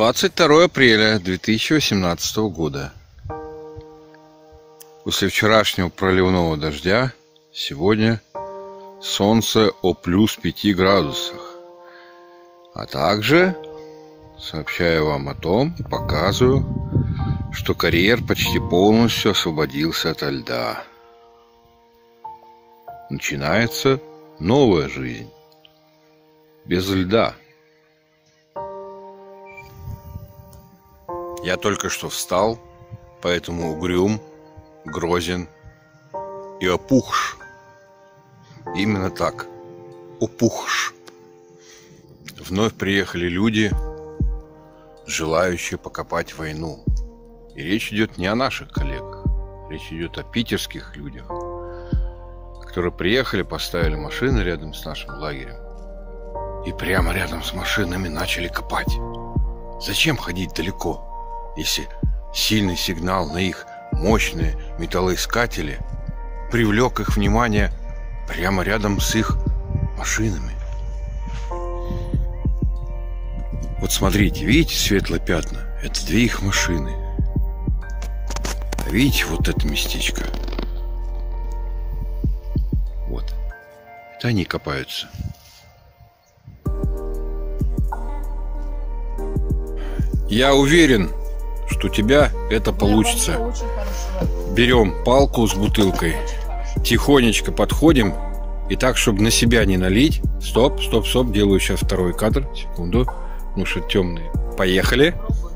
22 апреля 2018 года. После вчерашнего проливного дождя сегодня солнце о плюс 5 градусах. А также сообщаю вам о том и показываю, что карьер почти полностью освободился ото льда. Начинается новая жизнь без льда. Я только что встал, поэтому угрюм, грозен и опухш. Именно так, опухш. Вновь приехали люди, желающие покопать войну. И речь идет не о наших коллегах, речь идет о питерских людях, которые приехали, поставили машины рядом с нашим лагерем и прямо рядом с машинами начали копать. Зачем ходить далеко, если сильный сигнал на их мощные металлоискатели привлек их внимание прямо рядом с их машинами? Вот смотрите, видите светлые пятна? Это две их машины. А видите вот это местечко? Вот. Это они копаются. Я уверен, что у тебя это получится. Берем палку с бутылкой, тихонечко подходим и так, чтобы на себя не налить. Стоп. Делаю сейчас второй кадр. Секунду. Ну что, темные. Поехали.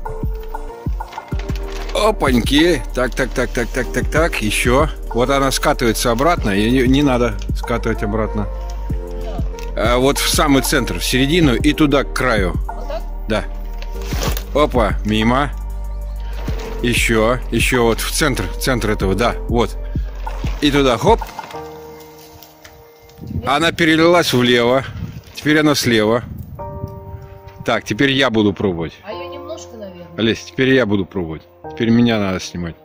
Опаньки. Так. Еще. Вот она скатывается обратно. Ее не надо скатывать обратно. А вот в самый центр, в середину и туда к краю. Да. Опа, мимо. Еще вот в центр этого, да, вот. И туда, хоп. Она перелилась влево. Теперь она слева. Так, теперь я буду пробовать. А ее немножко, наверное. Олесь, теперь я буду пробовать. Теперь меня надо снимать.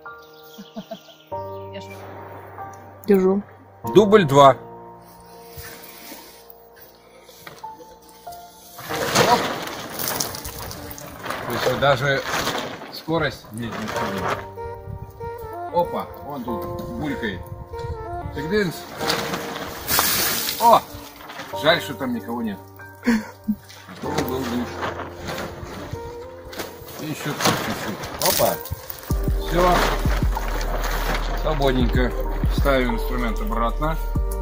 Держу. Дубль 2. То есть даже скорость здесь не. Опа, вон тут булькает. Тык-дынс. О! Жаль, что там никого нет. А то был душ. И еще чуть-чуть. Опа. Все. Свободненько. Ставим инструмент обратно.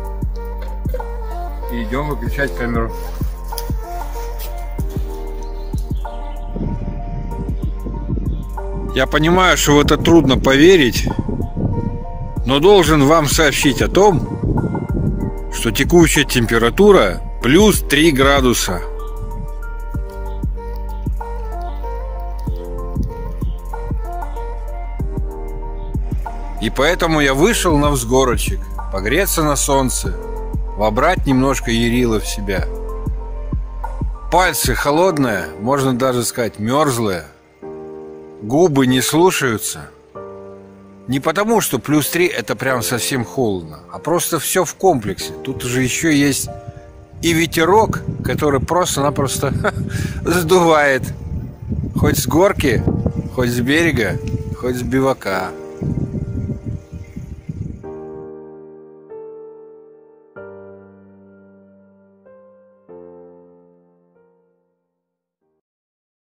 И идем выключать камеру. Я понимаю, что в это трудно поверить, но должен вам сообщить о том, что текущая температура плюс 3 градуса. И поэтому я вышел на взгорочек, погреться на солнце, вобрать немножко ярила в себя. Пальцы холодные, можно даже сказать мерзлые. Губы не слушаются. Не потому, что плюс 3 это прям совсем холодно, а просто все в комплексе. Тут уже еще есть и ветерок, который просто-напросто сдувает. Хоть с горки, хоть с берега, хоть с бивака.